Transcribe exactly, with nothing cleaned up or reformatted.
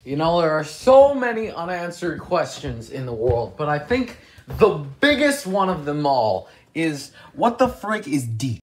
You know, there are so many unanswered questions in the world, but I think the biggest one of them all is, what the frick is Deet?